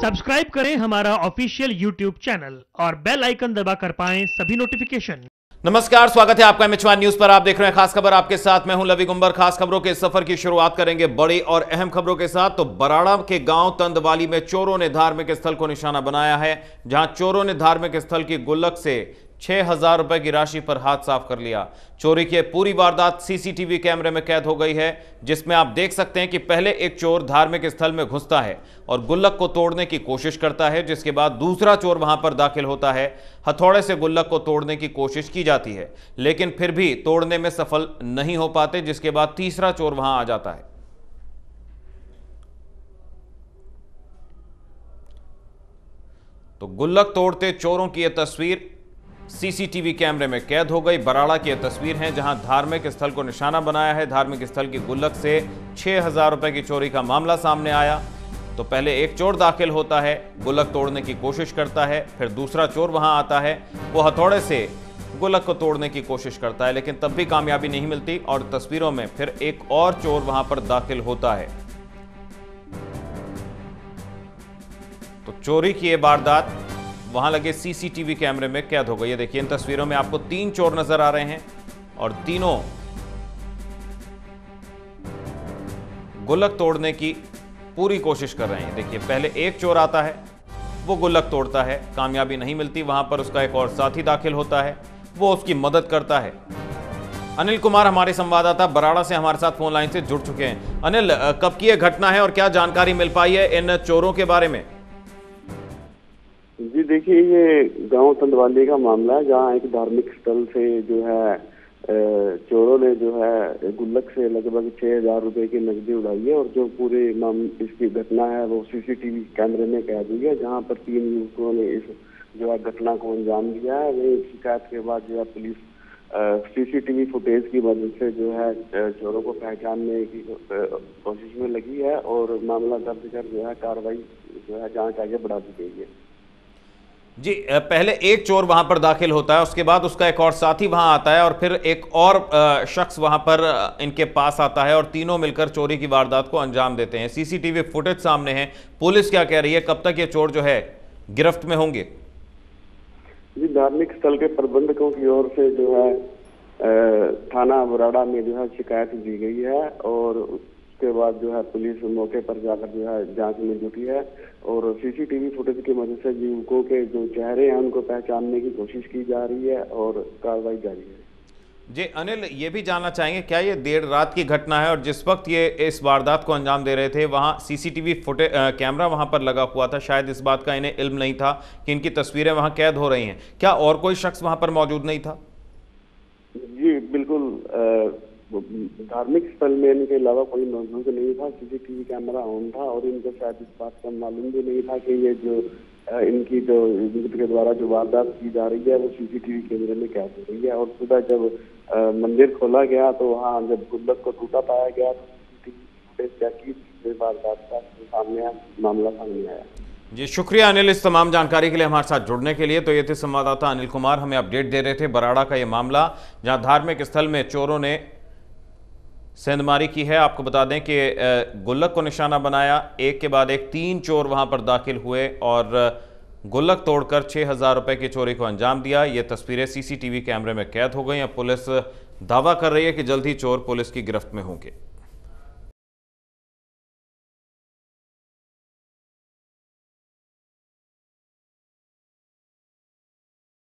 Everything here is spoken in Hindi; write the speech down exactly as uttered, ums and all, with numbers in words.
सब्सक्राइब करें हमारा ऑफिशियल यूट्यूब चैनल और बेल आइकन दबाकर पाएं सभी नोटिफिकेशन। नमस्कार, स्वागत है आपका एमएच वन न्यूज पर। आप देख रहे हैं खास खबर। आपके साथ मैं हूं लवी गुंबर। खास खबरों के सफर की शुरुआत करेंगे बड़ी और अहम खबरों के साथ। तो बराड़ा के गांव तंदवाली में चोरों ने धार्मिक स्थल को निशाना बनाया है, जहां चोरों ने धार्मिक स्थल की गुल्लक से छह हजार रुपए की राशि पर हाथ साफ कर लिया। चोरी की पूरी वारदात सीसीटीवी कैमरे में कैद हो गई है, जिसमें आप देख सकते हैं कि पहले एक चोर धार्मिक स्थल में घुसता है और गुल्लक को तोड़ने की कोशिश करता है, जिसके बाद दूसरा चोर वहां पर दाखिल होता है। हथौड़े से गुल्लक को तोड़ने की कोशिश की जाती है, लेकिन फिर भी तोड़ने में सफल नहीं हो पाते, जिसके बाद तीसरा चोर वहां आ जाता है। तो गुल्लक तोड़ते चोरों की यह तस्वीर सीसीटीवी कैमरे में कैद हो गई। बराड़ा की यह तस्वीर है, जहां धार्मिक स्थल को निशाना बनाया है। धार्मिक स्थल की गुल्लक से छह हजार रुपए की चोरी का मामला सामने आया। तो पहले एक चोर दाखिल होता है, गुल्लक तोड़ने की कोशिश करता है, फिर दूसरा चोर वहां आता है, वो हथौड़े से गुल्लक को तोड़ने की कोशिश करता है, लेकिन तब भी कामयाबी नहीं मिलती और तस्वीरों में फिर एक और चोर वहां पर दाखिल होता है। तो चोरी की यह वारदात वहां लगे सीसीटीवी कैमरे में कैद हो गई है। देखिए, इन तस्वीरों में आपको तीन चोर नजर आ रहे हैं और तीनों गुल्लक तोड़ने की पूरी कोशिश कर रहे हैं। देखिए, पहले एक चोर आता है, वो गुल्लक तोड़ता है, कामयाबी नहीं मिलती। वहां पर उसका एक और साथी दाखिल होता है, वो उसकी मदद करता है। अनिल कुमार हमारे संवाददाता बराड़ा से हमारे साथ फोन लाइन से जुड़ चुके हैं। अनिल, कब की यह घटना है और क्या जानकारी मिल पाई है इन चोरों के बारे में? जी देखिए, ये गांव तंदवाली का मामला है, जहां एक धार्मिक स्थल से जो है चोरों ने जो है गुल्लक से लगभग छह हजार रुपए की नकदी उड़ाई है। और जो पूरे इसकी घटना है वो सीसीटीवी कैमरे में कैद हुई है, जहां पर तीन युवकों ने इस जो है घटना को अंजाम दिया है। वही शिकायत के बाद जो है पुलिस सीसीटीवी फुटेज की मदद से जो है चोरों को पहचानने की कोशिश में लगी है और मामला दर्ज कर जो है कार्रवाई जो है जांच आगे बढ़ा दी गई है। जी, पहले एक चोर वहां पर दाखिल होता है, उसके बाद उसका एक और साथी वहां आता है और फिर एक और शख्स वहां पर इनके पास आता है और तीनों मिलकर चोरी की वारदात को अंजाम देते हैं। सीसीटीवी फुटेज सामने है। पुलिस क्या कह रही है, कब तक ये चोर जो है गिरफ्त में होंगे? जी, धार्मिक स्थल के प्रबंधकों की ओर से जो है थाना बराड़ा में जो है शिकायत दी गई है और उसके बाद जो है पुलिस मौके पर जाकर जो है जांच में जुटी है और सीसीटीवी फुटेज की मदद से युवकों के जो चेहरे हैं उनको पहचानने की कोशिश की जा रही है और कार्रवाई जारी है। जी अनिल, ये भी जानना चाहेंगे, क्या ये देर रात की घटना है और जिस वक्त ये इस वारदात को अंजाम दे रहे थे वहाँ सीसीटीवी फुटेज कैमरा वहाँ पर लगा हुआ था, शायद इस बात का इन्हें इल्म नहीं था कि इनकी तस्वीरें वहाँ कैद हो रही हैं? क्या और कोई शख्स वहाँ पर मौजूद नहीं था? जी बिल्कुल, धार्मिक स्थल में इनके अलावा कोई मौजूद नहीं था। सीसीटीवी कैमरा ऑन था और इनको शायद इस बात का मालूम भी नहीं था कि ये जो इनकी जो के द्वारा जो वारदात की जा रही है वो सीसीटीवी कैमरे में कैद हो रही है। और सुबह जब मंदिर खोला गया तो वहाँ जब गुल्लक को टूटा पाया गया तो सीसीटीवी फुटेज चेक की, वारदात का सामने मामला सामने आया। जी शुक्रिया अनिल, इस तमाम जानकारी के लिए हमारे साथ जुड़ने के लिए। तो ये थे संवाददाता अनिल कुमार, हमें अपडेट दे रहे थे बराड़ा का ये मामला, जहाँ धार्मिक स्थल में चोरों ने सेंधमारी की है। आपको बता दें कि गुल्लक को निशाना बनाया, एक के बाद एक तीन चोर वहां पर दाखिल हुए और गुल्लक तोड़कर छह हजार रुपए की चोरी को अंजाम दिया। ये तस्वीरें सीसीटीवी कैमरे में कैद हो गई हैं। पुलिस दावा कर रही है कि जल्द ही चोर पुलिस की गिरफ्त में होंगे।